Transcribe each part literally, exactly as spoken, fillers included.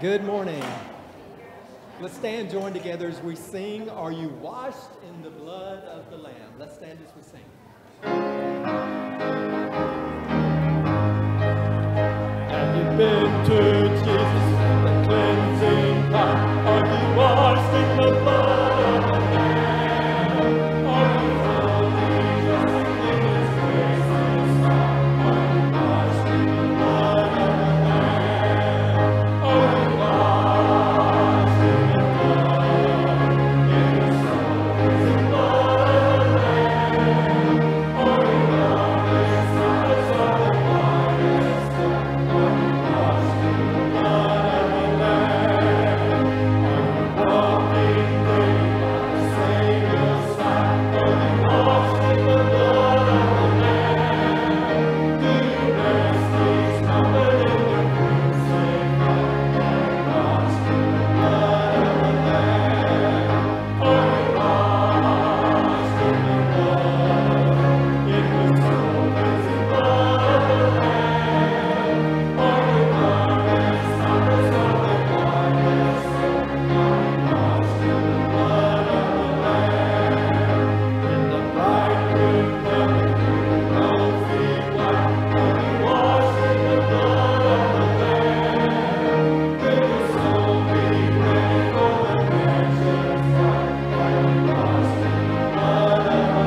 Good morning. Let's stand joined together as we sing, Are You Washed in the Blood of the Lamb? Let's stand as we sing. Have you been to Jesus, the cleansing power? Are you washed in the blood of the Lamb? Are you fully trusting in His grace and His love? Are you washed in the blood of the Lamb? Are you washed in the blood, in the soul, in the blood of the Lamb? Are you washed in the blood of the Lamb? Are you washed in the blood of the Lamb? Are you walking daily by the Savior's side? Are you washed in the blood of the Lamb? Do you rest each moment in the crucified? Are you washed in the blood of the Lamb? Are you washed in the blood, in the soul cleansing blood of the Lamb? Are you garments spotless of the whiteness? Are you washed in the blood of the Lamb? In the bridegroom coming through rosy white, are you washed in the blood of the Lamb? Will your soul be ready for the mansion's light? Are you washed in the blood of the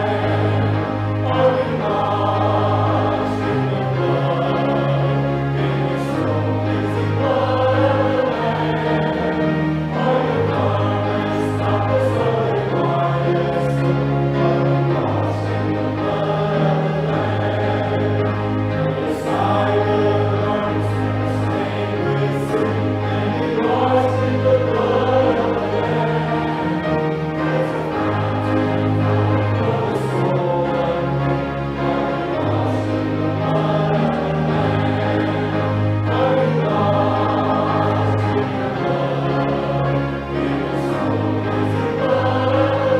Lamb? Are you washed in the blood, in the soul cleansing blood of the Lamb? Are your garments spotless of the whiteness? Are you washed in the blood of the Lamb? Your side of garments stained with sin, and you washed in the blood of the Lamb. As a fountain flowing for the soul unclean, are you washed in the blood of the Lamb? Are you washed in the blood, in the soul cleansing blood of the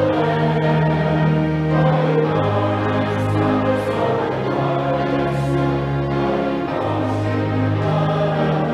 Lamb? Are your garments spotless of the whiteness? Are you washed in the blood of the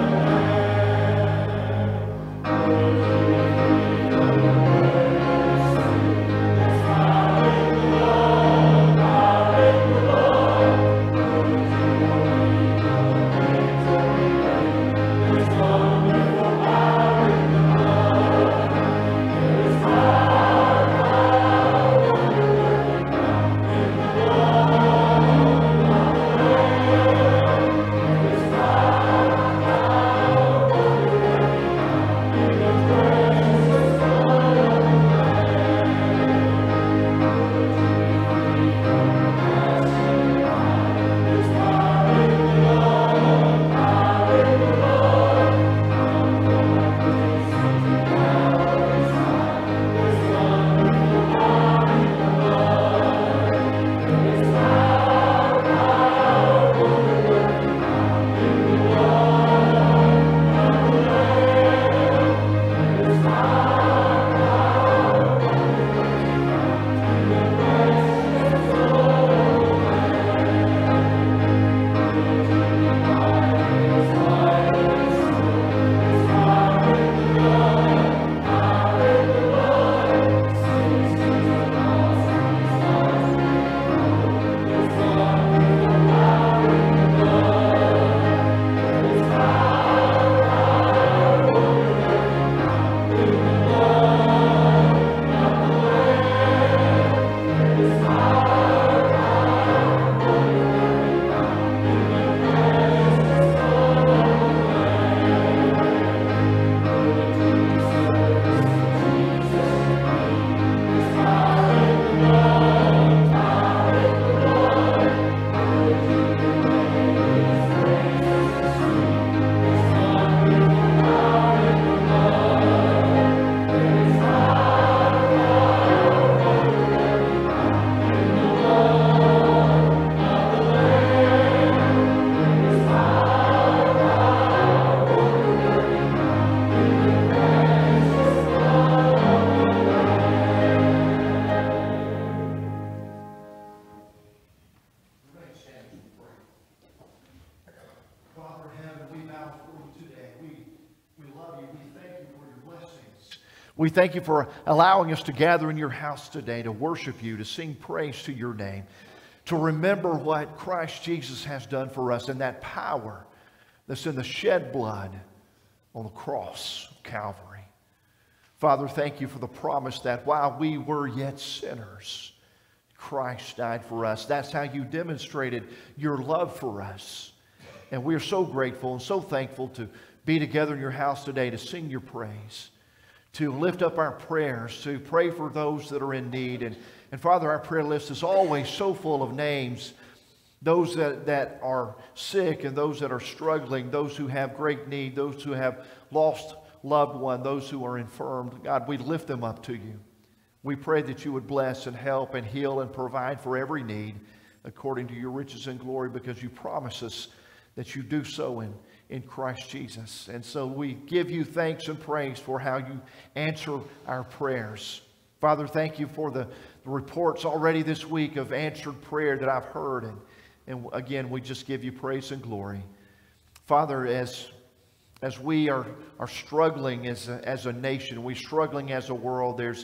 We love you. We thank you for your blessings. We thank you for allowing us to gather in your house today to worship you, to sing praise to your name, to remember what Christ Jesus has done for us and that power that's in the shed blood on the cross of Calvary. Father, thank you for the promise that while we were yet sinners, Christ died for us. That's how you demonstrated your love for us. And we are so grateful and so thankful to be together in your house today to sing your praise, to lift up our prayers, to pray for those that are in need. And, and Father, our prayer list is always so full of names, those that, that are sick and those that are struggling, those who have great need, those who have lost loved one, those who are infirmed. God, we lift them up to you. We pray that you would bless and help and heal and provide for every need according to your riches and glory, because you promise us that you do so in, in Christ Jesus. And so we give you thanks and praise for how you answer our prayers. Father, thank you for the, the reports already this week of answered prayer that I've heard. And, and again, we just give you praise and glory. Father, as As we are, are struggling as a, as a nation, we're struggling as a world, there's,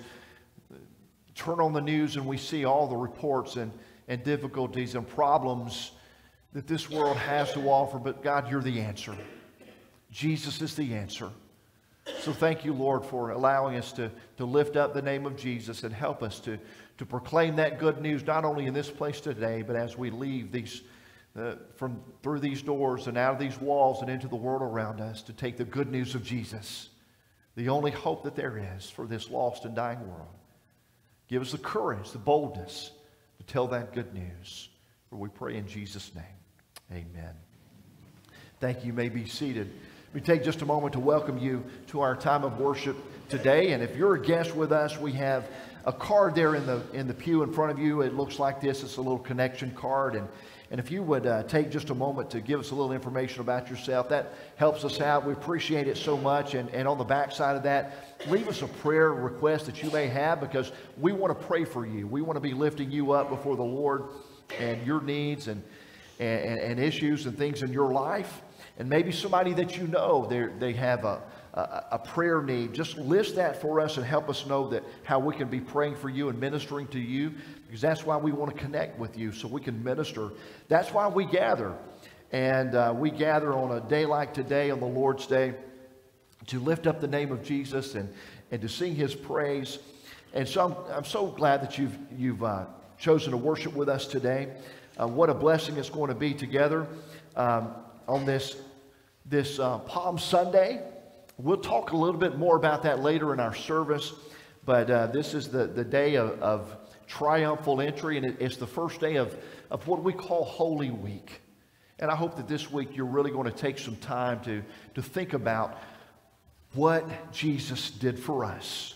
turn on the news and we see all the reports and, and difficulties and problems that this world has to offer. But God, you're the answer. Jesus is the answer. So thank you, Lord, for allowing us to, to lift up the name of Jesus and help us to, to proclaim that good news, not only in this place today, but as we leave these Uh, from through these doors and out of these walls and into the world around us, to take the good news of Jesus, the only hope that there is for this lost and dying world. Give us the courage, the boldness to tell that good news. For we pray in Jesus' name. Amen. Thank you. You may be seated. We take just a moment to welcome you to our time of worship today. And if you're a guest with us, we have a card there in the in the pew in front of you. It looks like this. It's a little connection card. And And if you would uh, take just a moment to give us a little information about yourself, that helps us out. We appreciate it so much. And, and on the back side of that, leave us a prayer request that you may have, because we want to pray for you. We want to be lifting you up before the Lord and your needs and, and, and issues and things in your life. And maybe somebody that you know, they have a, a, a prayer need. Just list that for us and help us know that how we can be praying for you and ministering to you. Because that's why we want to connect with you, so we can minister. That's why we gather. And uh, we gather on a day like today, on the Lord's Day, to lift up the name of Jesus and, and to sing his praise. And so I'm, I'm so glad that you've, you've uh, chosen to worship with us today. Uh, what a blessing it's going to be together um, on this, this uh, Palm Sunday. We'll talk a little bit more about that later in our service. But uh, this is the, the day of, of triumphal entry, and it, it's the first day of, of what we call Holy Week. And I hope that this week you're really going to take some time to, to think about what Jesus did for us.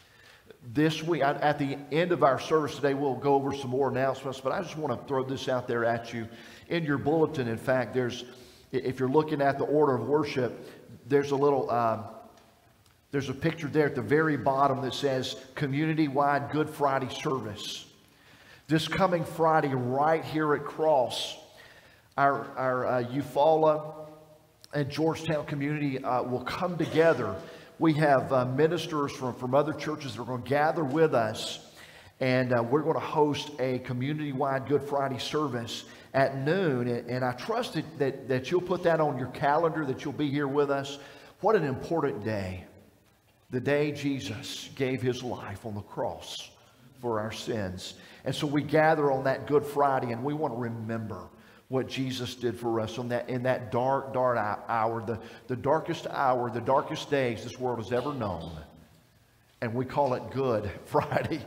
This week, at the end of our service today, we'll go over some more announcements, but I just want to throw this out there at you. In your bulletin, in fact, there's, if you're looking at the order of worship, there's a little... Uh, There's a picture there at the very bottom that says Community-Wide Good Friday Service. This coming Friday, right here at Cross, our, our uh, Eufaula and Georgetown community uh, will come together. We have uh, ministers from, from other churches that are going to gather with us, and uh, we're going to host a Community-Wide Good Friday service at noon. And, and I trust that, that, that you'll put that on your calendar, that you'll be here with us. What an important day. The day Jesus gave his life on the cross for our sins. And so we gather on that Good Friday, and we want to remember what Jesus did for us on that, in that dark, dark hour, the, the darkest hour, the darkest days this world has ever known. And we call it Good Friday.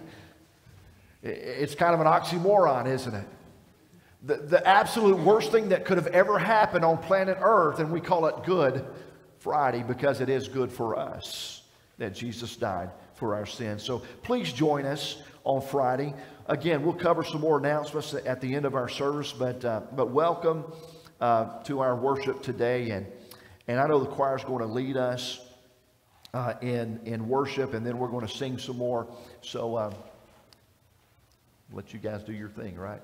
It's kind of an oxymoron, isn't it? The, the absolute worst thing that could have ever happened on planet Earth, and we call it Good Friday because it is good for us that Jesus died for our sins. So please join us on Friday. Again, we'll cover some more announcements at the end of our service, but uh, but welcome uh, to our worship today. And and I know the choir is going to lead us uh, in in worship, and then we're going to sing some more. So uh, let you guys do your thing, right?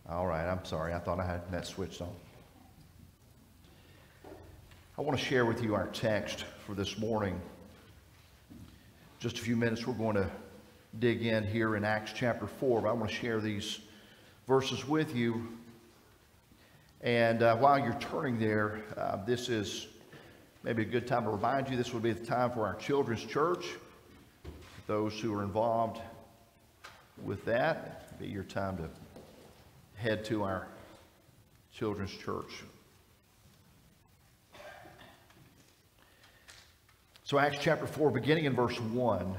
All right, I'm sorry. I thought I had that switched on. I want to share with you our text for this morning. Just a few minutes, we're going to dig in here in Acts chapter four, but I want to share these verses with you. And uh, while you're turning there, uh, this is maybe a good time to remind you this would be the time for our children's church. Those who are involved with that, it'd be your time to head to our children's church. So Acts chapter four, beginning in verse one.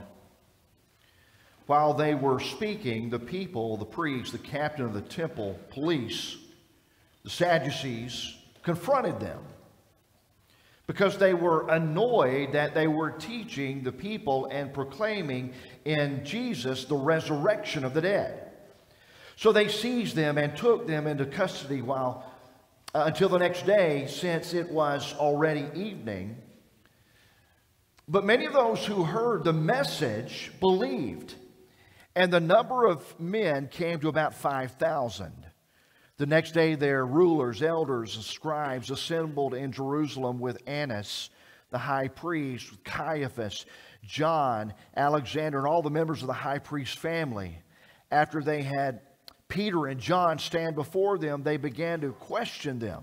While they were speaking, the people, the priests, the captain of the temple, police, the Sadducees, confronted them because they were annoyed that they were teaching the people and proclaiming in Jesus the resurrection of the dead. So they seized them and took them into custody while uh, until the next day, since it was already evening. But many of those who heard the message believed, and the number of men came to about five thousand. The next day their rulers, elders, and scribes assembled in Jerusalem with Annas, the high priest, with Caiaphas, John, Alexander, and all the members of the high priest's family. After they had Peter and John stand before them, they began to question them.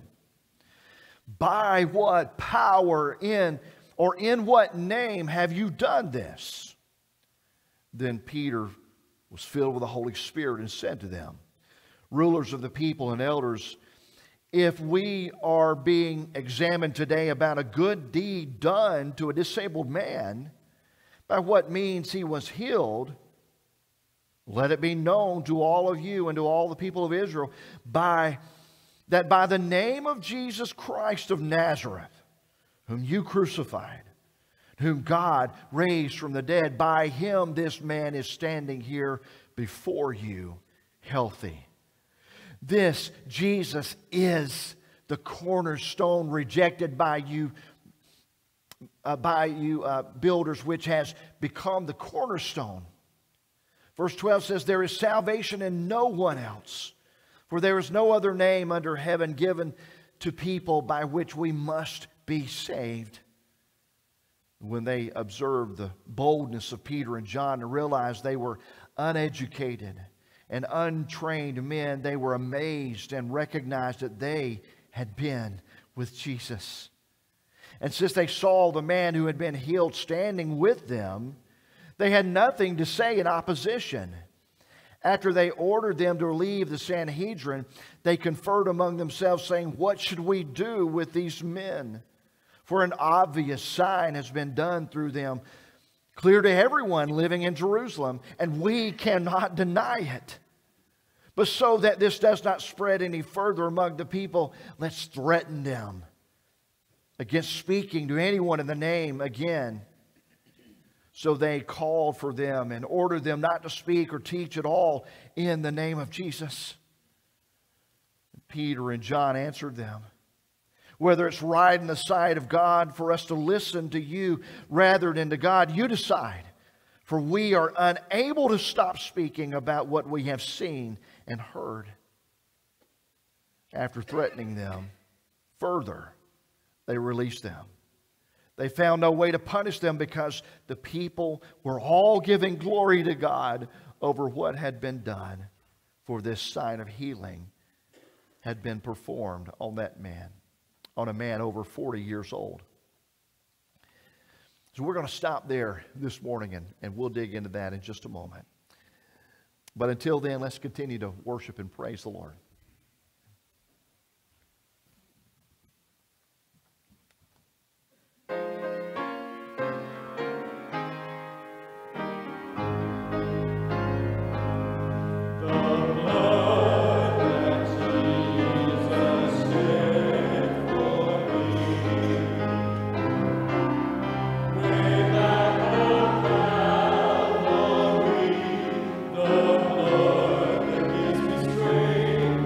By what power in or in what name have you done this? Then Peter was filled with the Holy Spirit and said to them, rulers of the people and elders, if we are being examined today about a good deed done to a disabled man, by what means he was healed, let it be known to all of you and to all the people of Israel by, that by the name of Jesus Christ of Nazareth, whom you crucified, whom God raised from the dead, by him this man is standing here before you healthy. This Jesus is the cornerstone rejected by you, uh, by you uh, builders, which has become the cornerstone. Verse twelve says, there is salvation in no one else, for there is no other name under heaven given to people by which we must be saved. When they observed the boldness of Peter and John and realized they were uneducated and untrained men, they were amazed and recognized that they had been with Jesus. And since they saw the man who had been healed standing with them, they had nothing to say in opposition. After they ordered them to leave the Sanhedrin, they conferred among themselves, saying, what should we do with these men? For an obvious sign has been done through them, clear to everyone living in Jerusalem, and we cannot deny it. But so that this does not spread any further among the people, let's threaten them against speaking to anyone in the name again. So they called for them and ordered them not to speak or teach at all in the name of Jesus. Peter and John answered them, whether it's right in the sight of God for us to listen to you rather than to God, you decide. For we are unable to stop speaking about what we have seen and heard. After threatening them further, they released them. They found no way to punish them because the people were all giving glory to God over what had been done, for this sign of healing had been performed on that man, on a man over forty years old. So we're going to stop there this morning, and, and we'll dig into that in just a moment. But until then, let's continue to worship and praise the Lord. The blood that gives me strength.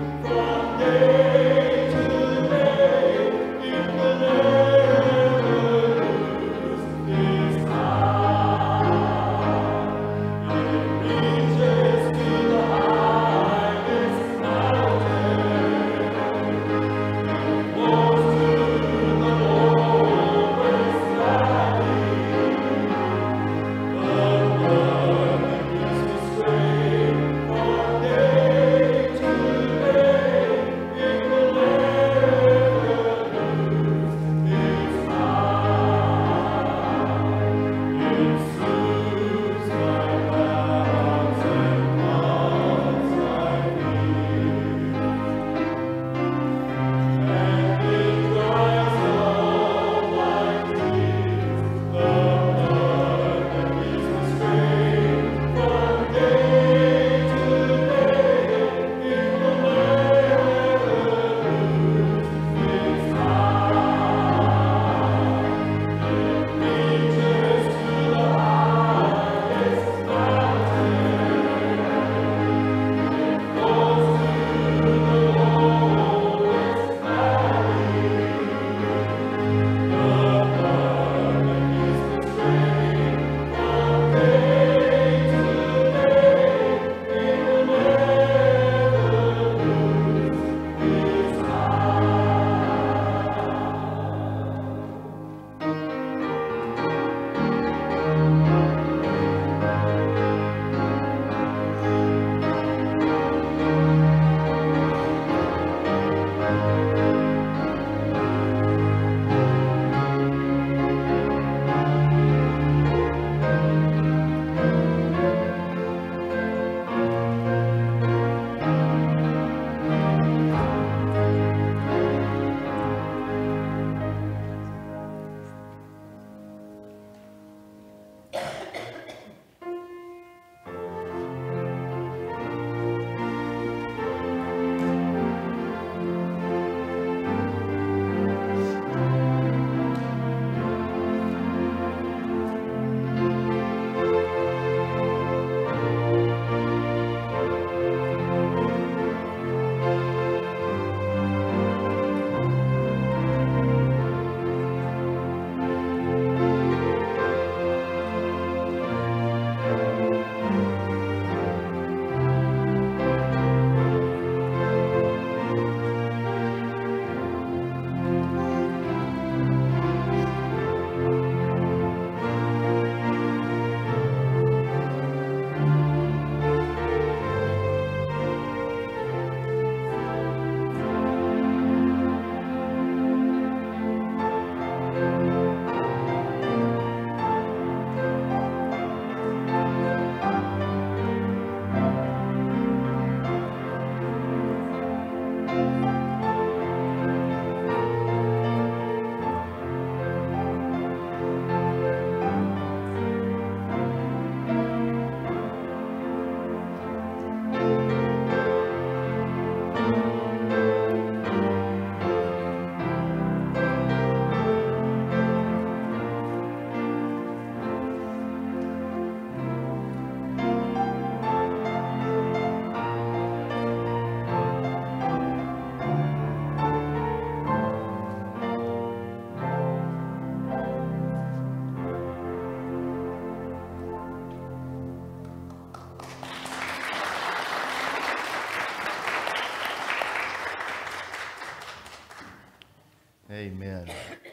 Amen.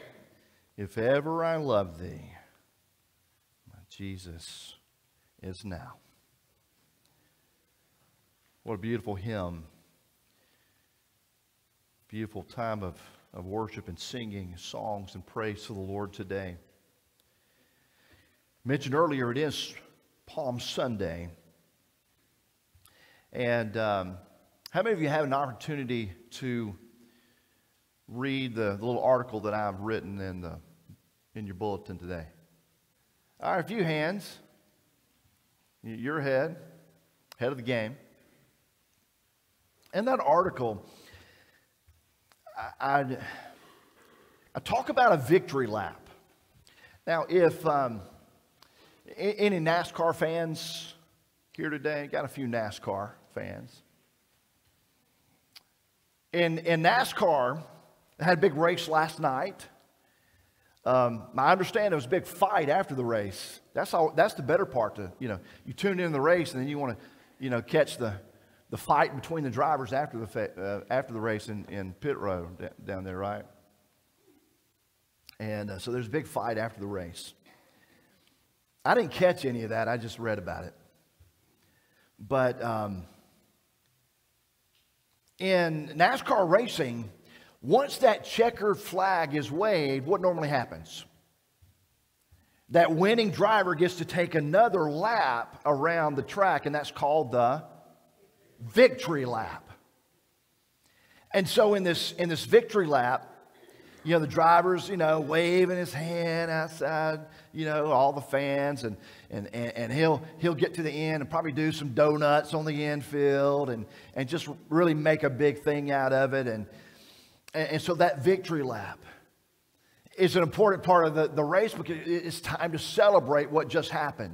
If ever I love thee, my Jesus is now. What a beautiful hymn. Beautiful time of, of worship and singing songs and praise to the Lord today. Mentioned earlier, it is Palm Sunday. And um, how many of you have an opportunity to read the, the little article that I've written in, the, in your bulletin today? All right, a few hands. You're ahead, head of the game. In that article, I, I'd, I talk about a victory lap. Now, if um, any NASCAR fans here today, got a few NASCAR fans. In, in NASCAR, they had a big race last night. Um, I understand there was a big fight after the race. That's all. That's the better part. To you know, you tune in the race and then you want to, you know, catch the the fight between the drivers after the uh, after the race in, in pit road down there, right? And uh, so there's a big fight after the race. I didn't catch any of that. I just read about it. But um, in NASCAR racing, once that checkered flag is waved, what normally happens? That winning driver gets to take another lap around the track, and that's called the victory lap. And so in this, in this victory lap, you know, the driver's, you know, waving his hand outside, you know, all the fans, and, and, and, and he'll, he'll get to the end and probably do some donuts on the infield and, and just really make a big thing out of it. And, and, and so that victory lap is an important part of the, the race because it's time to celebrate what just happened.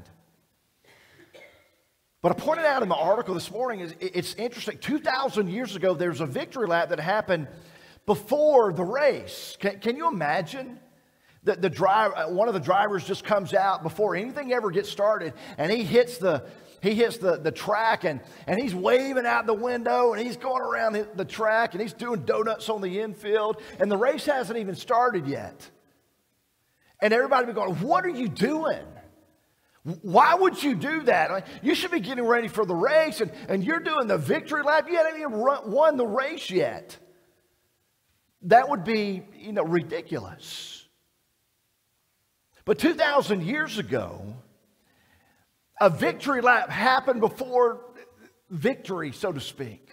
But I pointed out in the article this morning, is it's interesting. two thousand years ago, there's a victory lap that happened before the race. Can, can you imagine that the driver, one of the drivers just comes out before anything ever gets started, and he hits the he hits the, the track, and, and he's waving out the window, and he's going around the, the track, and he's doing donuts on the infield, and the race hasn't even started yet. And everybody be going, "What are you doing? Why would you do that? You should be getting ready for the race, and, and you're doing the victory lap. You haven't even run, won the race yet." That would be, you know, ridiculous. But two thousand years ago, a victory lap happened before victory, so to speak.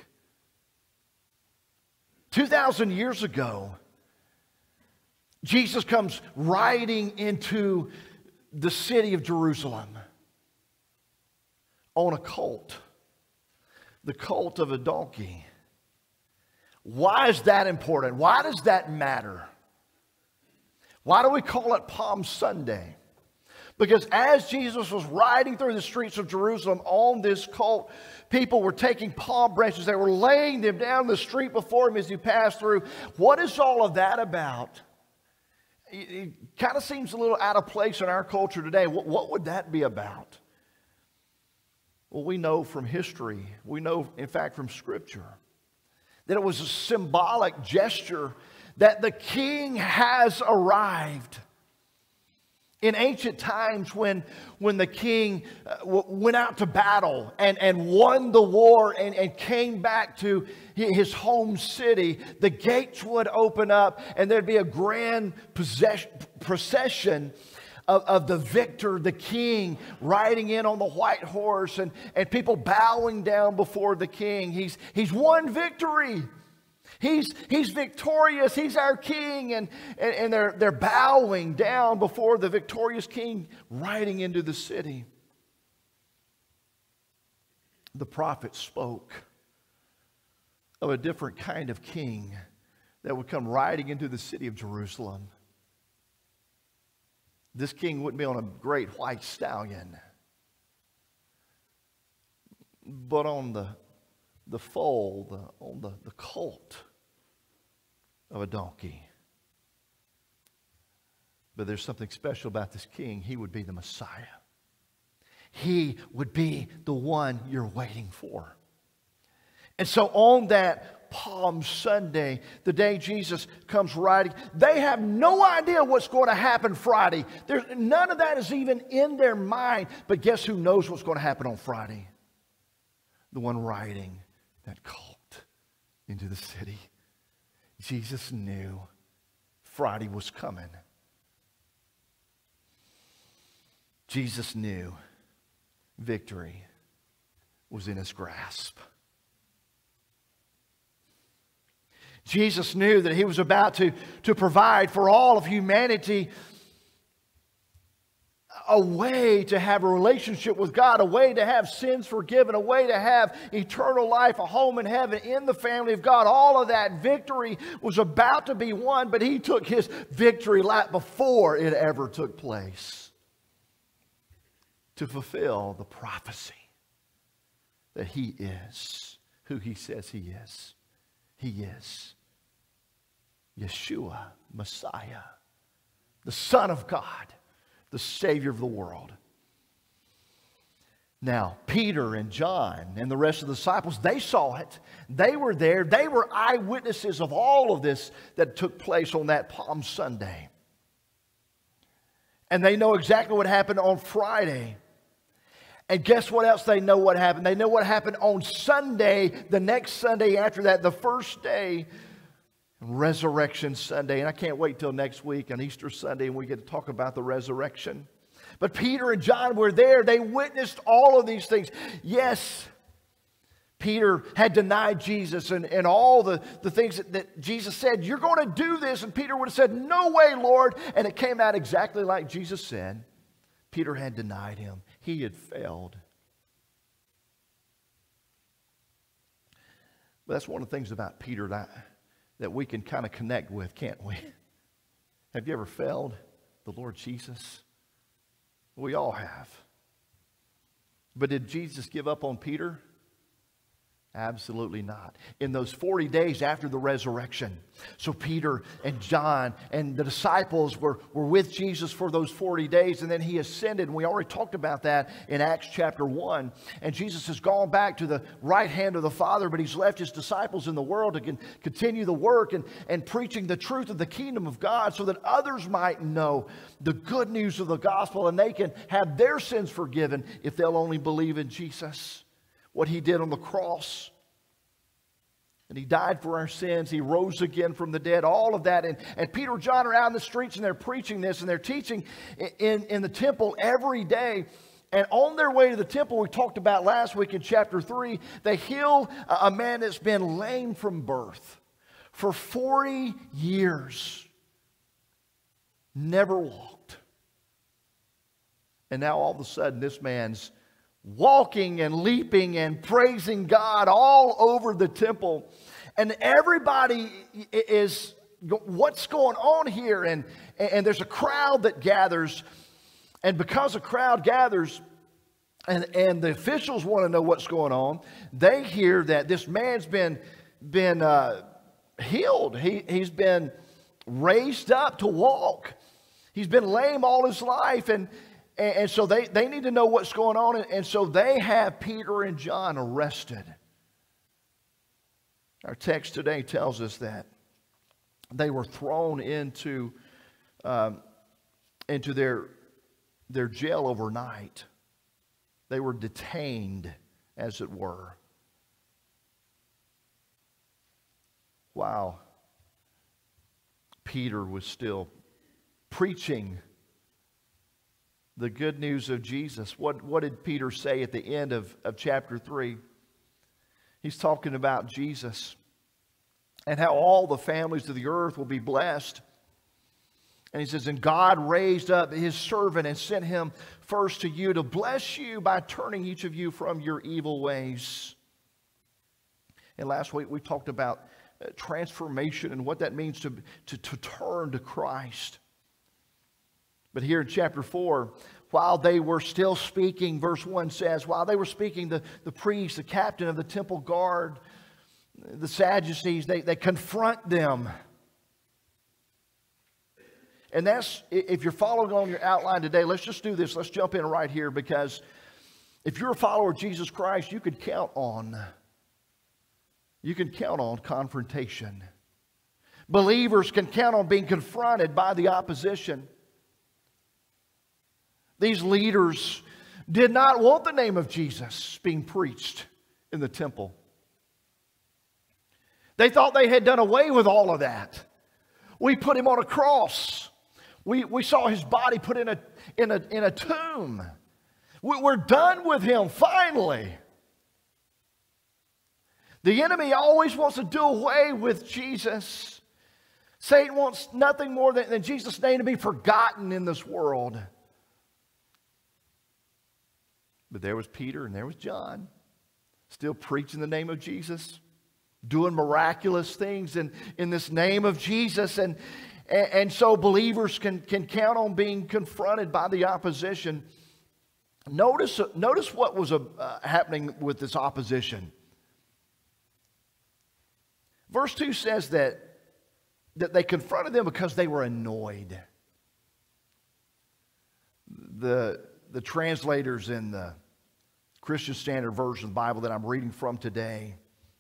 two thousand years ago, Jesus comes riding into the city of Jerusalem on a colt, the colt of a donkey. Why is that important? Why does that matter? Why do we call it Palm Sunday? Because as Jesus was riding through the streets of Jerusalem on this colt, people were taking palm branches. They were laying them down the street before him as he passed through. What is all of that about? It, it kind of seems a little out of place in our culture today. What, what would that be about? Well, we know from history, we know, in fact, from Scripture, that it was a symbolic gesture that the king has arrived. In ancient times, when, when the king uh, w- went out to battle and, and won the war and, and came back to his home city, the gates would open up and there'd be a grand possess- procession of, of the victor, the king, riding in on the white horse, and, and people bowing down before the king. He's, he's won victory. He's, he's victorious. He's our king. And, and, and they're, they're bowing down before the victorious king riding into the city. The prophet spoke of a different kind of king that would come riding into the city of Jerusalem. This king wouldn't be on a great white stallion, but on the, the foal, the, on the, the colt of a donkey. But there's something special about this king. He would be the Messiah. He would be the one you're waiting for. And so on that Palm Sunday, the day Jesus comes riding, they have no idea what's going to happen Friday. There's, none of that is even in their mind. But guess who knows what's going to happen on Friday? The one riding that colt into the city. Jesus knew Friday was coming. Jesus knew victory was in his grasp. Jesus knew that he was about to, to provide for all of humanity a way to have a relationship with God, a way to have sins forgiven, a way to have eternal life, a home in heaven, in the family of God. All of that victory was about to be won, but he took his victory lap before it ever took place to fulfill the prophecy that he is who he says he is. He is Yeshua, Messiah, the Son of God, the Savior of the world. Now, Peter and John and the rest of the disciples, they saw it. They were there. They were eyewitnesses of all of this that took place on that Palm Sunday. And they know exactly what happened on Friday. And guess what else they know what happened? They know what happened on Sunday, the next Sunday after that, the first day, Resurrection Sunday. And I can't wait till next week on Easter Sunday and we get to talk about the resurrection. But Peter and John were there. They witnessed all of these things. Yes, Peter had denied Jesus and, and all the, the things that, that Jesus said, you're going to do this. And Peter would have said, no way, Lord. And it came out exactly like Jesus said. Peter had denied him. He had failed. But that's one of the things about Peter that, that we can kind of connect with, can't we? Have you ever failed the Lord Jesus? We all have. But did Jesus give up on Peter? Absolutely not. In those forty days after the resurrection, so Peter and John and the disciples were, were with Jesus for those forty days, and then he ascended, and we already talked about that in Acts chapter one. And Jesus has gone back to the right hand of the Father, but he's left his disciples in the world to con- continue the work and, and preaching the truth of the kingdom of God so that others might know the good news of the gospel, and they can have their sins forgiven if they'll only believe in Jesus. What he did on the cross. And he died for our sins. He rose again from the dead. All of that. And, and Peter and John are out in the streets and they're preaching this. And they're teaching in, in the temple every day. And on their way to the temple, we talked about last week in chapter three, they heal a man that's been lame from birth for forty years. Never walked. And now all of a sudden this man's walking and leaping and praising God all over the temple. And everybody is, what's going on here? And, and there's a crowd that gathers. And because a crowd gathers, and, and the officials want to know what's going on, they hear that this man's been, been uh, healed. He, he's been raised up to walk. He's been lame all his life. And, and, and so they, they need to know what's going on. And, and so they have Peter and John arrested. Our text today tells us that they were thrown into, um, into their, their jail overnight. They were detained, as it were. While Peter was still preaching the good news of Jesus. What, what did Peter say at the end of, of chapter three? He's talking about Jesus and how all the families of the earth will be blessed. And he says, and God raised up his servant and sent him first to you to bless you by turning each of you from your evil ways. And last week we talked about uh, transformation and what that means to, to, to turn to Christ. But here in chapter four, while they were still speaking, verse one says, while they were speaking, the, the priest, the captain of the temple guard, the Sadducees, they, they confront them. And that's, if you're following on your outline today, let's just do this. Let's jump in right here, because if you're a follower of Jesus Christ, you can count on, you can count on confrontation. Believers can count on being confronted by the opposition. These leaders did not want the name of Jesus being preached in the temple. They thought they had done away with all of that. We put him on a cross. We, we saw his body put in a, in a, in a tomb. We, we're done with him, finally. The enemy always wants to do away with Jesus. Satan wants nothing more than, than Jesus' name to be forgotten in this world. But there was Peter and there was John, still preaching the name of Jesus, doing miraculous things in, in this name of Jesus. And, and, and so believers can, can count on being confronted by the opposition. Notice, notice what was uh, happening with this opposition. Verse two says that, that they confronted them because they were annoyed. The, the translators in the Christian Standard Version of the Bible that I'm reading from today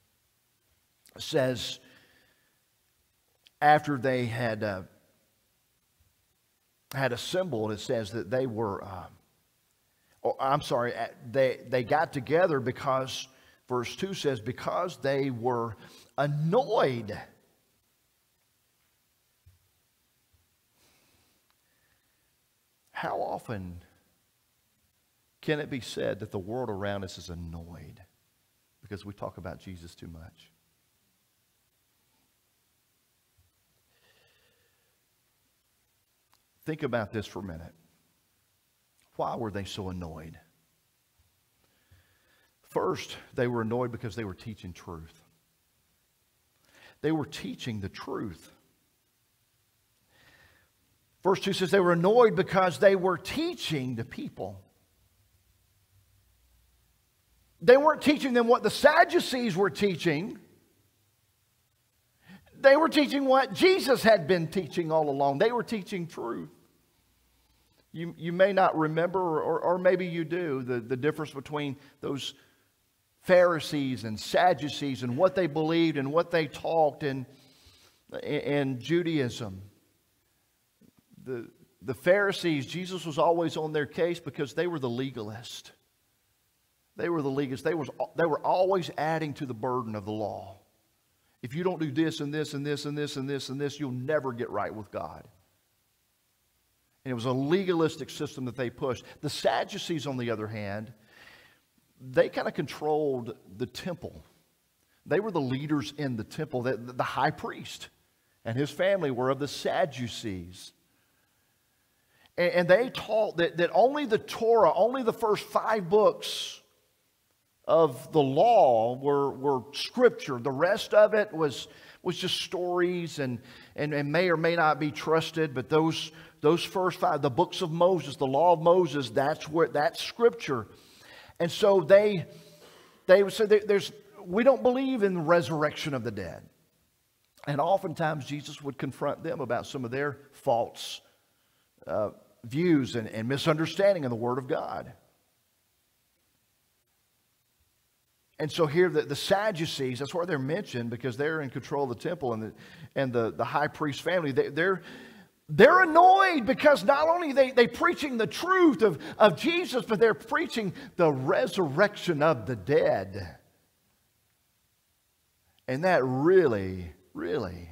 says, after they had uh, had assembled, it says that they were, uh, oh, I'm sorry, they, they got together because, verse two says, because they were annoyed. How often can it be said that the world around us is annoyed because we talk about Jesus too much? Think about this for a minute. Why were they so annoyed? First, they were annoyed because they were teaching truth. They were teaching the truth. Verse two says they were annoyed because they were teaching the people. They weren't teaching them what the Sadducees were teaching. They were teaching what Jesus had been teaching all along. They were teaching truth. You, you may not remember, or, or maybe you do, the, the difference between those Pharisees and Sadducees and what they believed and what they taught in, in Judaism. The, the Pharisees, Jesus was always on their case because they were the legalists. They were the legalists. They, was, they were always adding to the burden of the law. If you don't do this and this and this and this and this and this, you'll never get right with God. And it was a legalistic system that they pushed. The Sadducees, on the other hand, they kind of controlled the temple. They were the leaders in the temple. The, the high priest and his family were of the Sadducees. And, and they taught that, that only the Torah, only the first five books of the law were, were scripture. The rest of it was, was just stories and, and, and may or may not be trusted. But those, those first five, the books of Moses, the law of Moses, that's where that's scripture. And so they, they would say there's, we don't believe in the resurrection of the dead. And oftentimes Jesus would confront them about some of their false uh, views and, and misunderstanding of the Word of God. And so here the, the Sadducees, that's why they're mentioned, because they're in control of the temple and the, and the, the high priest family. They, they're, they're annoyed because not only are they, they preaching the truth of, of Jesus, but they're preaching the resurrection of the dead. And that really, really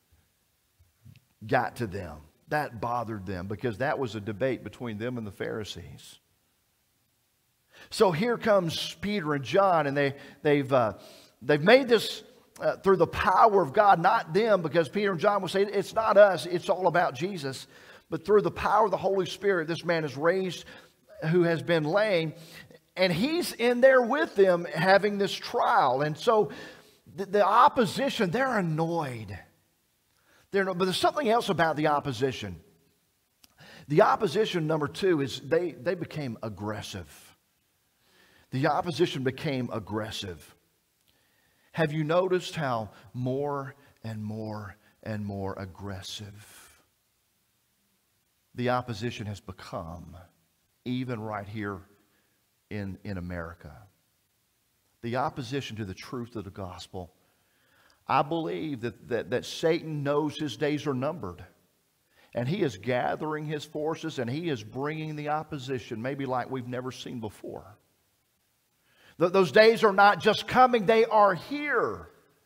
got to them. That bothered them because that was a debate between them and the Pharisees. So here comes Peter and John, and they, they've, uh, they've made this uh, through the power of God, not them, because Peter and John will say, it's not us, it's all about Jesus. But through the power of the Holy Spirit, this man is raised who has been lame, and he's in there with them having this trial. And so the, the opposition, they're annoyed. They're, but there's something else about the opposition. The opposition, number two, is they, they became aggressive. The opposition became aggressive. Have you noticed how more and more and more aggressive the opposition has become, even right here in, in America? The opposition to the truth of the gospel. I believe that, that, that Satan knows his days are numbered. And he is gathering his forces and he is bringing the opposition, maybe like we've never seen before. Those days are not just coming, they are here.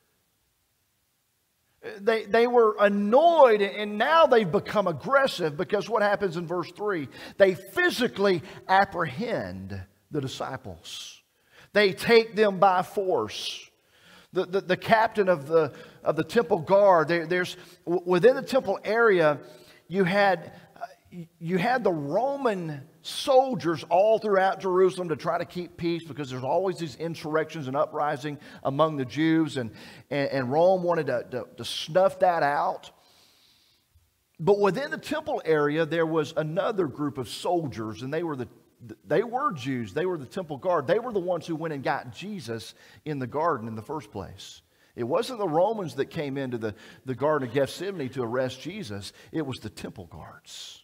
They, they were annoyed and now they've become aggressive because what happens in verse three? They physically apprehend the disciples. They take them by force. The, the, the captain of the, of the temple guard, there, there's, within the temple area, you had, you had the Roman soldiers all throughout Jerusalem to try to keep peace because there's always these insurrections and uprising among the Jews, and, and, and Rome wanted to, to, to snuff that out. But within the temple area, there was another group of soldiers, and they were the they were Jews. They were the temple guard. They were the ones who went and got Jesus in the garden in the first place. It wasn't the Romans that came into the, the Garden of Gethsemane to arrest Jesus. It was the temple guards.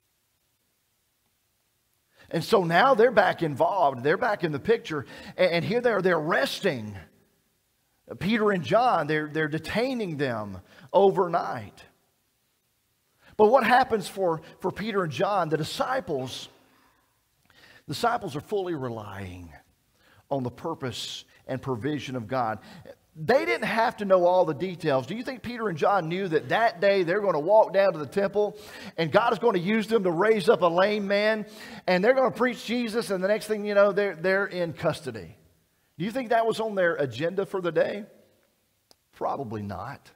And so now they're back involved. They're back in the picture. And, and here they are. They're arresting Peter and John. They're, they're detaining them overnight. But what happens for, for Peter and John? The disciples, disciples are fully relying on the purpose and provision of God. They didn't have to know all the details. Do you think Peter and John knew that that day they're going to walk down to the temple and God is going to use them to raise up a lame man and they're going to preach Jesus, and the next thing you know, they're, they're in custody? Do you think that was on their agenda for the day? Probably not.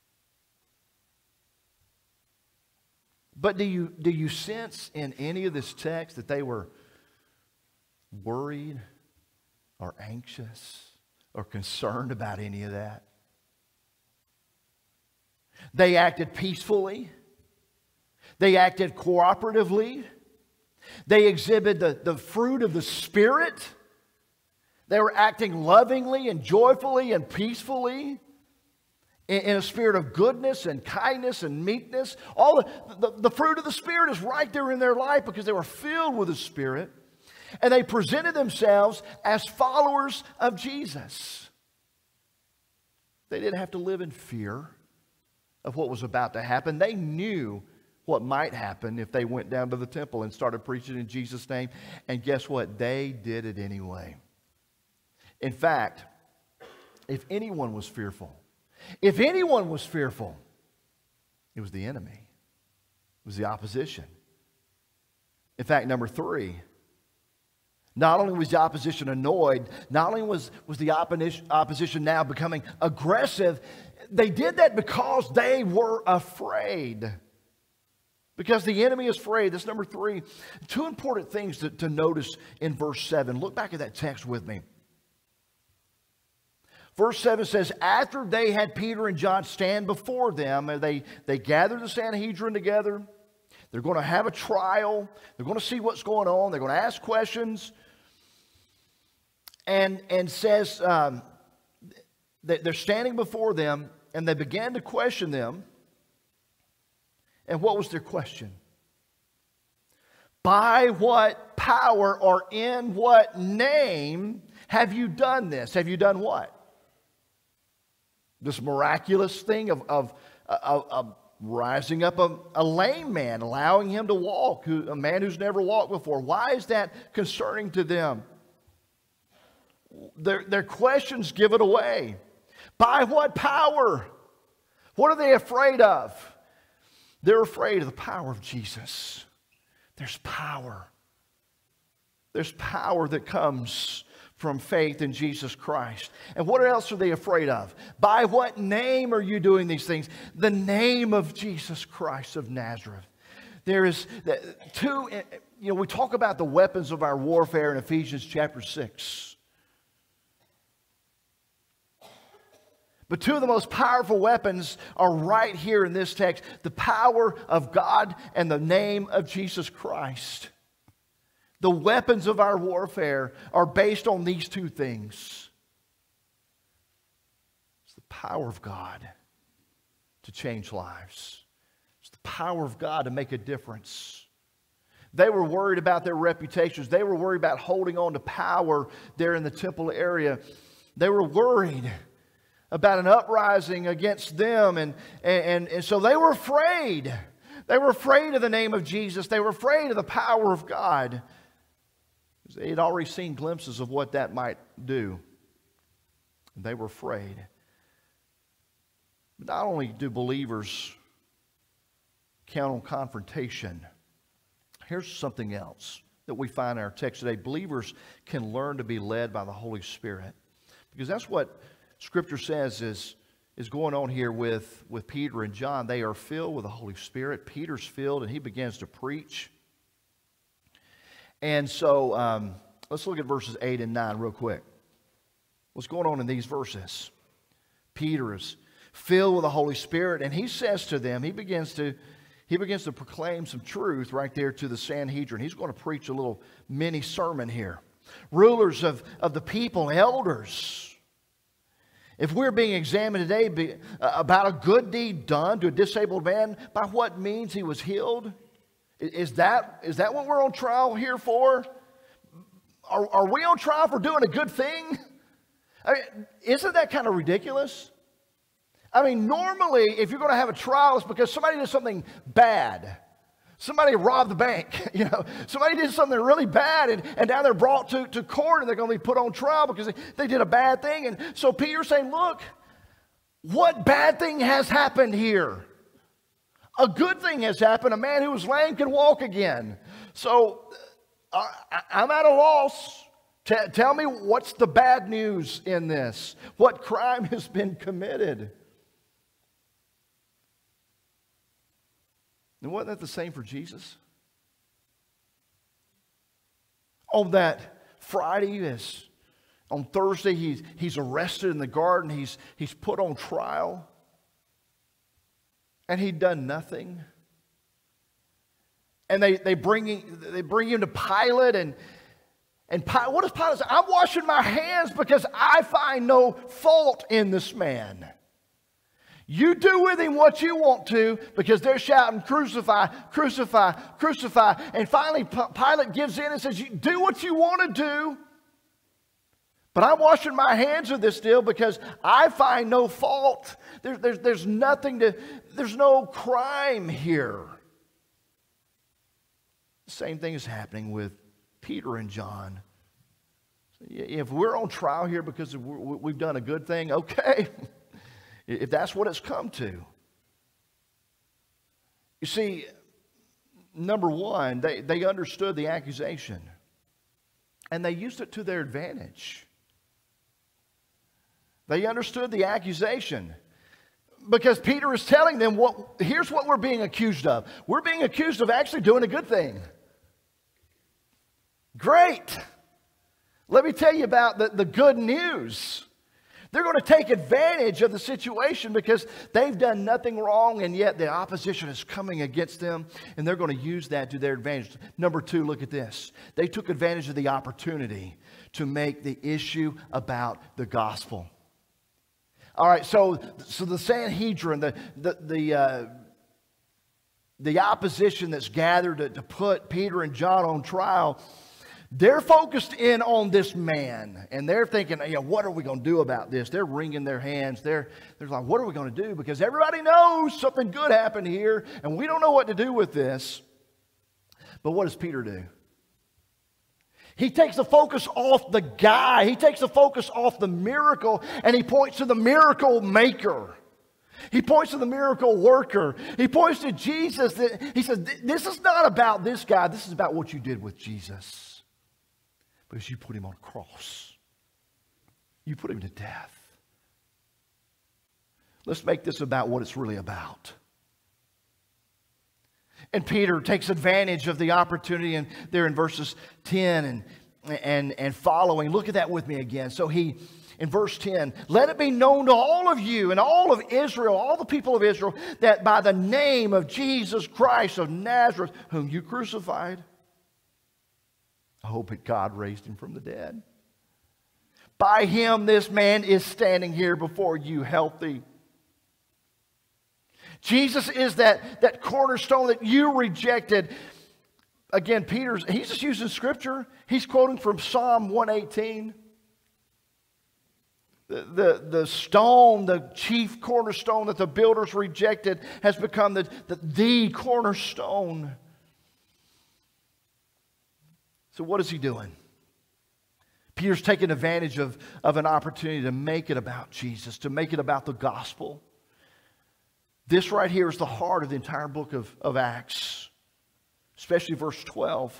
But do you, do you sense in any of this text that they were worried or anxious or concerned about any of that? They acted peacefully. They acted cooperatively. They exhibited the, the fruit of the Spirit. They were acting lovingly and joyfully and peacefully in, in a spirit of goodness and kindness and meekness. All the, the, the fruit of the Spirit is right there in their life because they were filled with the Spirit. And they presented themselves as followers of Jesus. They didn't have to live in fear of what was about to happen. They knew what might happen if they went down to the temple and started preaching in Jesus' name. And guess what? They did it anyway. In fact, if anyone was fearful, if anyone was fearful, it was the enemy. It was the opposition. In fact, number three, not only was the opposition annoyed, not only was, was the opposition, opposition now becoming aggressive, they did that because they were afraid. Because the enemy is afraid. That's number three. Two important things to, to notice in verse seven. Look back at that text with me. Verse seven says, after they had Peter and John stand before them, they, they gathered the Sanhedrin together. They're going to have a trial. They're going to see what's going on. They're going to ask questions. And, and says, um, they're standing before them, and they began to question them. And what was their question? By what power or in what name have you done this? Have you done what? This miraculous thing of, of, of, of rising up a, a lame man, allowing him to walk, who, a man who's never walked before. Why is that concerning to them? Their, their questions give it away. By what power? What are they afraid of? They're afraid of the power of Jesus. There's power. There's power that comes from faith in Jesus Christ. And what else are they afraid of? By what name are you doing these things? The name of Jesus Christ of Nazareth. There is two, you know, we talk about the weapons of our warfare in Ephesians chapter six. But two of the most powerful weapons are right here in this text. The power of God and the name of Jesus Christ. The weapons of our warfare are based on these two things. It's the power of God to change lives. It's the power of God to make a difference. They were worried about their reputations. They were worried about holding on to power there in the temple area. They were worried about an uprising against them. And, and, and so they were afraid. They were afraid of the name of Jesus. They were afraid of the power of God. They had already seen glimpses of what that might do. They were afraid. But not only do believers count on confrontation, here's something else that we find in our text today. Believers can learn to be led by the Holy Spirit. Because that's what Scripture says is, is going on here with, with Peter and John. They are filled with the Holy Spirit. Peter's filled and he begins to preach. And so um, let's look at verses eight and nine real quick. What's going on in these verses? Peter is filled with the Holy Spirit, and he says to them, he begins to, he begins to proclaim some truth right there to the Sanhedrin. He's going to preach a little mini sermon here. Rulers of, of the people, elders. If we're being examined today be, uh, about a good deed done to a disabled man, by what means he was healed, is that, is that what we're on trial here for? Are, are we on trial for doing a good thing? I mean, isn't that kind of ridiculous? I mean, normally, if you're going to have a trial, it's because somebody did something bad. Somebody robbed the bank, you know. Somebody did something really bad, and, and now they're brought to, to court, and they're going to be put on trial because they, they did a bad thing. And so Peter's saying, look, what bad thing has happened here? A good thing has happened. A man who was lame can walk again. So uh, I, I'm at a loss. T- tell me what's the bad news in this? What crime has been committed? And wasn't that the same for Jesus? On that Friday, yes, on Thursday, he's, he's arrested in the garden. He's, he's put on trial. And he'd done nothing. And they, they, bring, him, they bring him to Pilate. And, and Pilate, what does Pilate say? I'm washing my hands because I find no fault in this man. You do with him what you want to, because they're shouting, crucify, crucify, crucify. And finally, Pilate gives in and says, you do what you want to do. But I'm washing my hands of this deal because I find no fault. There, there's, there's nothing to, there's no crime here. The same thing is happening with Peter and John. If we're on trial here because we've done a good thing, okay. If that's what it's come to. You see, number one, they, they understood the accusation. And they used it to their advantage. They understood the accusation. because Peter is telling them, what, here's what we're being accused of. We're being accused of actually doing a good thing. Great. Let me tell you about the, the good news. They're going to take advantage of the situation because they've done nothing wrong, and yet the opposition is coming against them, and they're going to use that to their advantage. Number two, look at this. They took advantage of the opportunity to make the issue about the gospel. All right, so, so the Sanhedrin, the, the, the, uh, the opposition that's gathered to, to put Peter and John on trial, they're focused in on this man, and they're thinking, you know, what are we going to do about this? They're wringing their hands. They're, they're like, what are we going to do? Because everybody knows something good happened here, and we don't know what to do with this. But what does Peter do? He takes the focus off the guy. He takes the focus off the miracle, and he points to the miracle maker. He points to the miracle worker. He points to Jesus. That he says, this is not about this guy. This is about what you did with Jesus. Because you put him on a cross. You put him to death. Let's make this about what it's really about. And Peter takes advantage of the opportunity, and there in verses ten and, and, and following. Look at that with me again. So he, in verse ten, let it be known to all of you and all of Israel, all the people of Israel, that by the name of Jesus Christ of Nazareth, whom you crucified, I hope that God raised him from the dead. By him this man is standing here before you healthy. Jesus is that, that cornerstone that you rejected. Again, Peter's, he's just using scripture. He's quoting from Psalm one eighteen. The, the, the stone, the chief cornerstone that the builders rejected has become the, the, the cornerstone. So what is he doing? Peter's taking advantage of, of an opportunity to make it about Jesus, to make it about the gospel. This right here is the heart of the entire book of, of Acts, especially verse twelve.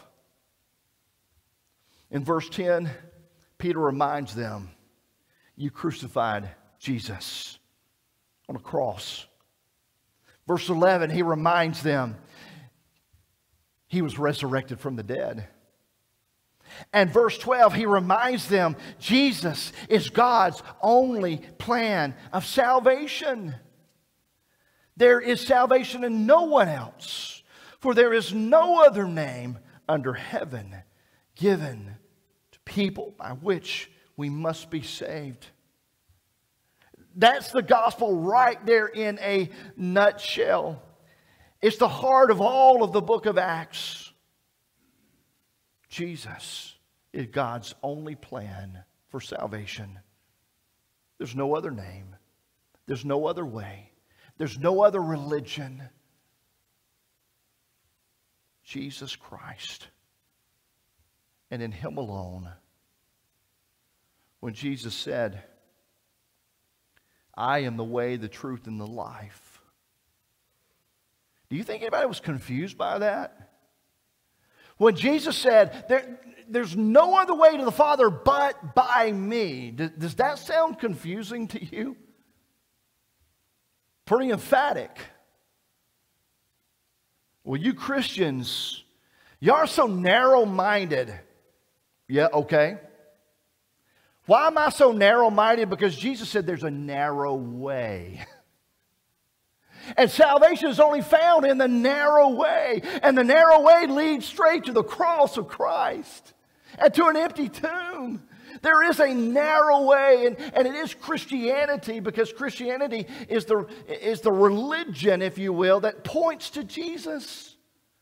In verse ten, Peter reminds them, you crucified Jesus on a cross. Verse eleven, he reminds them, he was resurrected from the dead. And verse twelve, he reminds them, Jesus is God's only plan of salvation. There is salvation in no one else, for there is no other name under heaven given to people by which we must be saved. That's the gospel right there in a nutshell. It's the heart of all of the book of Acts. Jesus is God's only plan for salvation. There's no other name. There's no other way. There's no other religion. Jesus Christ. And in him alone. When Jesus said, I am the way, the truth, and the life. Do you think anybody was confused by that? When Jesus said, there, there's no other way to the Father but by me. Does, does that sound confusing to you? Pretty emphatic. Well, you Christians, you are so narrow-minded. Yeah, okay. Why am I so narrow-minded? Because Jesus said there's a narrow way. And salvation is only found in the narrow way. And the narrow way leads straight to the cross of Christ and to an empty tomb. There is a narrow way, and, and it is Christianity, because Christianity is the, is the religion, if you will, that points to Jesus.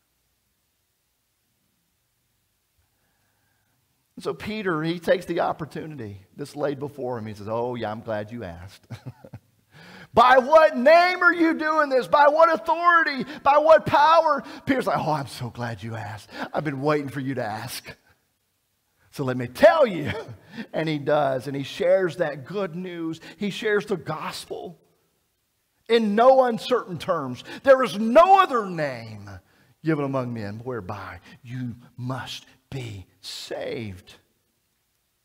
And so Peter, he takes the opportunity that's laid before him. He says, oh yeah, I'm glad you asked. By what name are you doing this? By what authority? By what power? Peter's like, oh, I'm so glad you asked. I've been waiting for you to ask. So let me tell you. And he does. And he shares that good news. He shares the gospel in no uncertain terms. There is no other name given among men whereby you must be saved.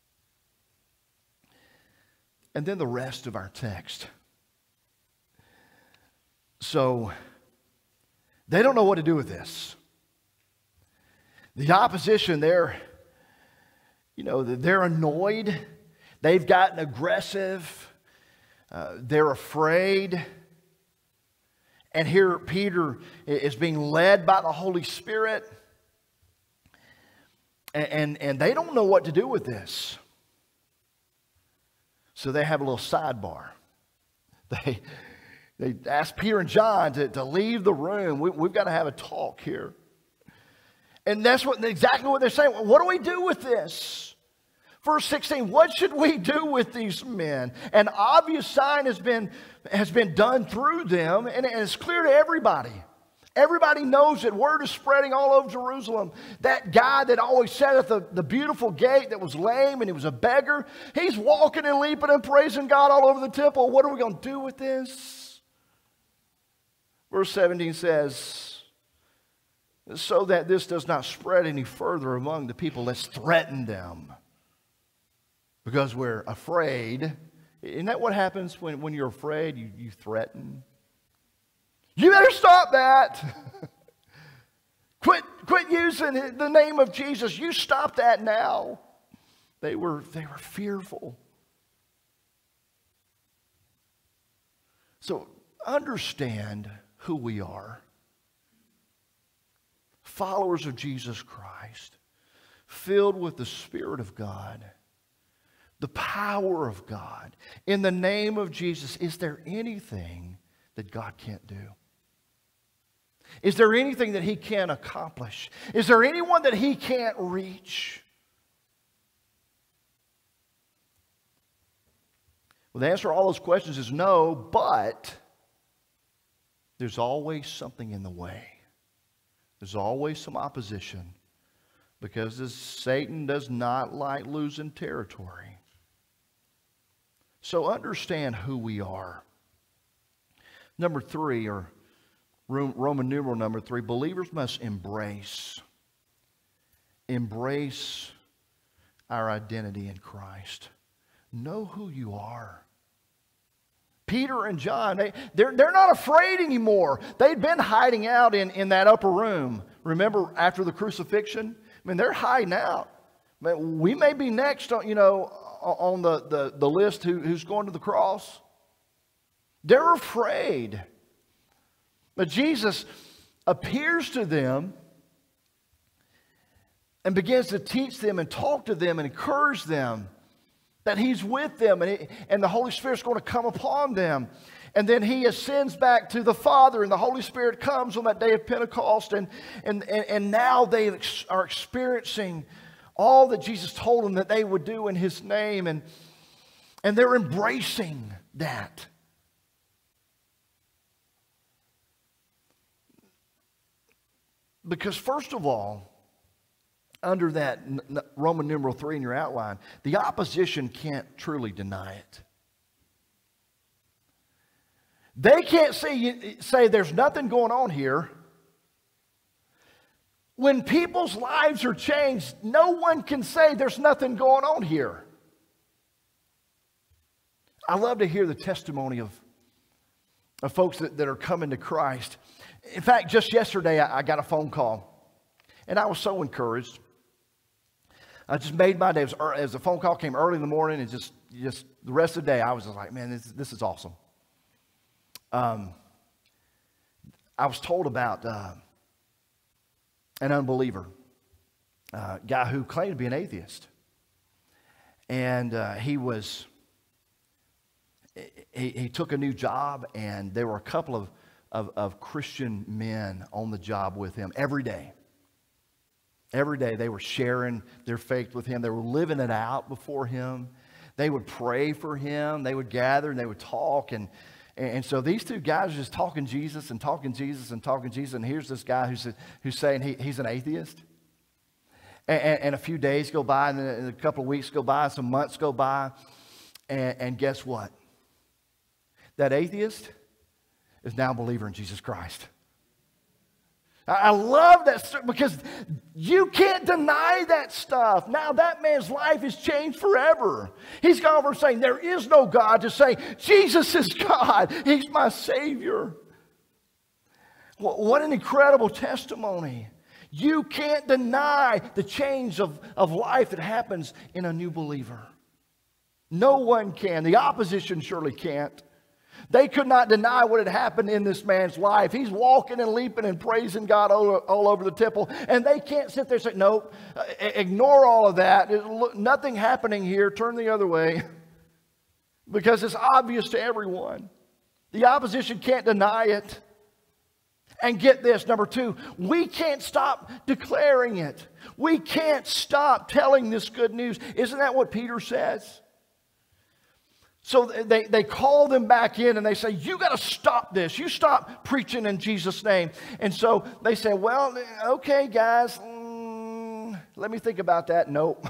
And then the rest of our text. so they don't know what to do with this. The opposition, they're, you know, they're annoyed. They've gotten aggressive. Uh, they're afraid. And here Peter is being led by the Holy Spirit. And, and, and they don't know what to do with this. So they have a little sidebar. They, they ask Peter and John to, to leave the room. We, we've got to have a talk here. And that's what exactly what they're saying. What do we do with this? Verse sixteen, what should we do with these men? An obvious sign has been, has been done through them, and it's clear to everybody. Everybody knows that word is spreading all over Jerusalem. That guy that always sat at the, the beautiful gate that was lame and he was a beggar, he's walking and leaping and praising God all over the temple. What are we going to do with this? Verse seventeen says, so that this does not spread any further among the people, let's threaten them. Because we're afraid. Isn't that what happens when, when you're afraid? You, you threaten. You better stop that. quit, quit using the name of Jesus. You stop that now. They were, they were fearful. So understand who we are. Followers of Jesus Christ. Filled with the Spirit of God. The power of God. In the name of Jesus, is there anything that God can't do? Is there anything that He can't accomplish? Is there anyone that He can't reach? Well, the answer to all those questions is no, but there's always something in the way. There's always some opposition because this Satan does not like losing territory. So understand who we are. Number three, or Roman numeral number three, believers must embrace, embrace our identity in Christ. Know who you are. Peter and John, they, they're, they're not afraid anymore. They'd been hiding out in, in that upper room. Remember, after the crucifixion? I mean, they're hiding out. I mean, we may be next, on, you know, on the, the, the list who, who's going to the cross. They're afraid. But Jesus appears to them and begins to teach them and talk to them and encourage them that He's with them, and, he, and the Holy Spirit's going to come upon them. And then He ascends back to the Father, and the Holy Spirit comes on that day of Pentecost, and, and, and, and now they are experiencing all that Jesus told them that they would do in His name, and, and they're embracing that. Because first of all, under that Roman numeral three in your outline, the opposition can't truly deny it. They can't say, say there's nothing going on here. When people's lives are changed, no one can say there's nothing going on here. I love to hear the testimony of, of folks that, that are coming to Christ. In fact, just yesterday I, I got a phone call, and I was so encouraged. I just made my day. It was, as the phone call came early in the morning, and just, just the rest of the day, I was just like, man, this, this is awesome. Um, I was told about uh, an unbeliever, a uh, guy who claimed to be an atheist. And uh, he was, he, he took a new job, and there were a couple of, of, of Christian men on the job with him every day. Every day they were sharing their faith with him. They were living it out before him. They would pray for him. They would gather and they would talk. And, and so these two guys are just talking Jesus and talking Jesus and talking Jesus. And here's this guy who's, who's saying he, he's an atheist. And, and, and a few days go by, and then a couple of weeks go by, some months go by. And, and guess what? That atheist is now a believer in Jesus Christ. I love that stuff because you can't deny that stuff. Now that man's life is changed forever. He's gone over saying there is no God to say Jesus is God. He's my Savior. What an incredible testimony. You can't deny the change of, of life that happens in a new believer. No one can. The opposition surely can't. They could not deny what had happened in this man's life. He's walking and leaping and praising God all, all over the temple. And they can't sit there and say, nope, ignore all of that. There's nothing happening here. Turn the other way. Because it's obvious to everyone. The opposition can't deny it. And get this, number two, we can't stop declaring it. We can't stop telling this good news. Isn't that what Peter says? So they, they call them back in and they say, you got to stop this. You stop preaching in Jesus' name. And so they say, well, okay, guys, mm, let me think about that. Nope.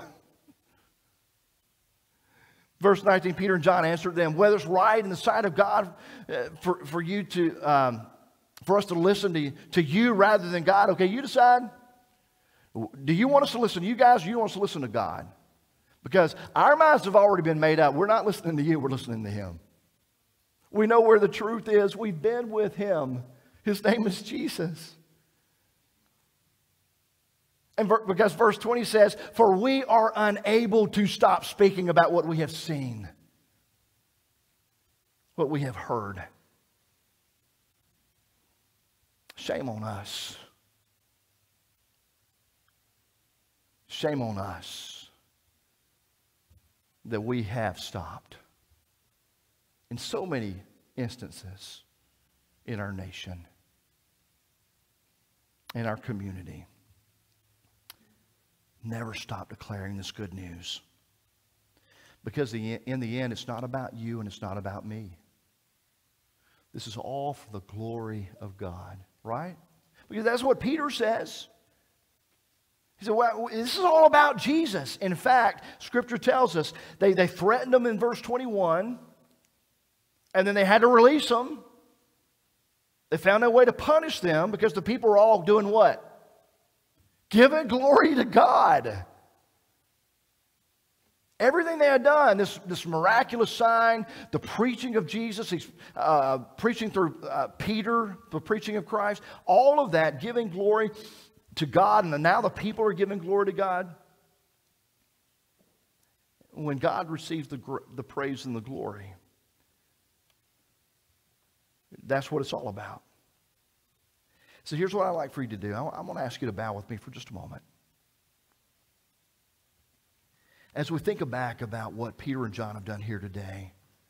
Verse nineteen, Peter and John answered them, whether it's right in the sight of God uh, for, for you to... Um, For us to listen to, to you rather than God. Okay, you decide. Do you want us to listen to you guys or you want us to listen to God? Because our minds have already been made up. We're not listening to you, we're listening to Him. We know where the truth is. We've been with Him. His name is Jesus. And because verse twenty says, for we are unable to stop speaking about what we have seen, what we have heard. Shame on us. Shame on us that we have stopped in so many instances in our nation, in our community. Never stop declaring this good news. Because the, in the end, it's not about you and it's not about me. This is all for the glory of God. Right? Because that's what Peter says. He said, well, this is all about Jesus. In fact, Scripture tells us they, they threatened them in verse twenty-one, and then they had to release them. They found a way to punish them because the people were all doing what? Giving glory to God. Everything they had done, this, this miraculous sign, the preaching of Jesus, uh, preaching through uh, Peter, the preaching of Christ, all of that giving glory to God, and now the people are giving glory to God. When God receives the, the praise and the glory, that's what it's all about. So here's what I'd like for you to do. I, I'm going to ask you to bow with me for just a moment. As we think back about what Peter and John have done here today,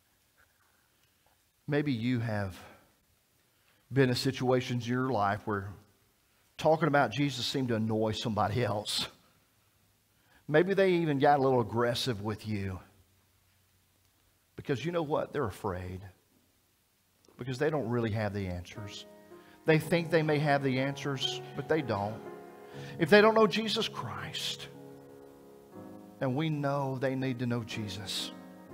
maybe you have been in situations in your life where talking about Jesus seemed to annoy somebody else. Maybe they even got a little aggressive with you. Because you know what? They're afraid. Because they don't really have the answers. They think they may have the answers, but they don't. If they don't know Jesus Christ, and we know they need to know Jesus.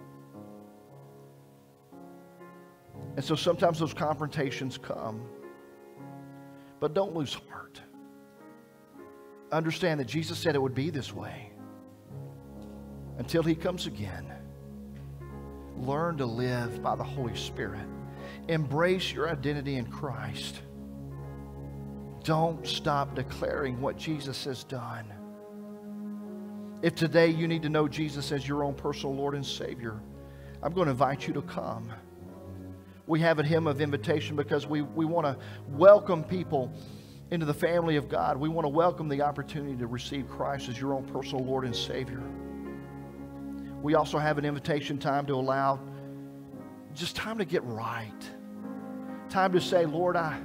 And so sometimes those confrontations come. But don't lose heart. Understand that Jesus said it would be this way until He comes again. Learn to live by the Holy Spirit. Embrace your identity in Christ. Don't stop declaring what Jesus has done. If today you need to know Jesus as your own personal Lord and Savior, I'm going to invite you to come. We have a hymn of invitation because we, we want to welcome people into the family of God. We want to welcome the opportunity to receive Christ as your own personal Lord and Savior. We also have an invitation time to allow just time to get right. Time to say, Lord, I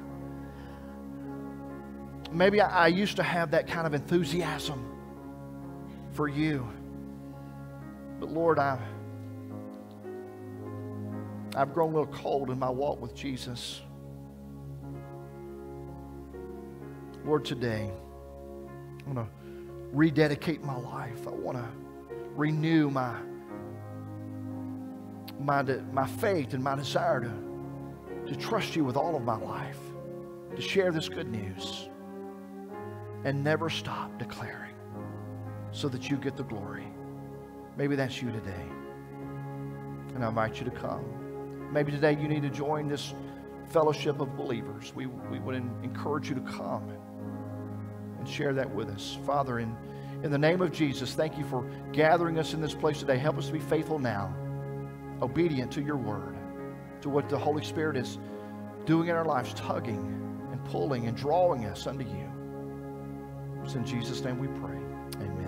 maybe I, I used to have that kind of enthusiasm for you. But Lord, I, I've grown a little cold in my walk with Jesus. Lord, today, I want to rededicate my life. I want to renew my, my, my faith and my desire to, to trust you with all of my life, to share this good news, and never stop declaring, so that you get the glory. Maybe that's you today. And I invite you to come. Maybe today you need to join this fellowship of believers. We, we would encourage you to come and share that with us. Father, in, in the name of Jesus, thank you for gathering us in this place today. Help us to be faithful now, obedient to your word, to what the Holy Spirit is doing in our lives, tugging and pulling and drawing us unto you. It's in Jesus' name we pray. Amen.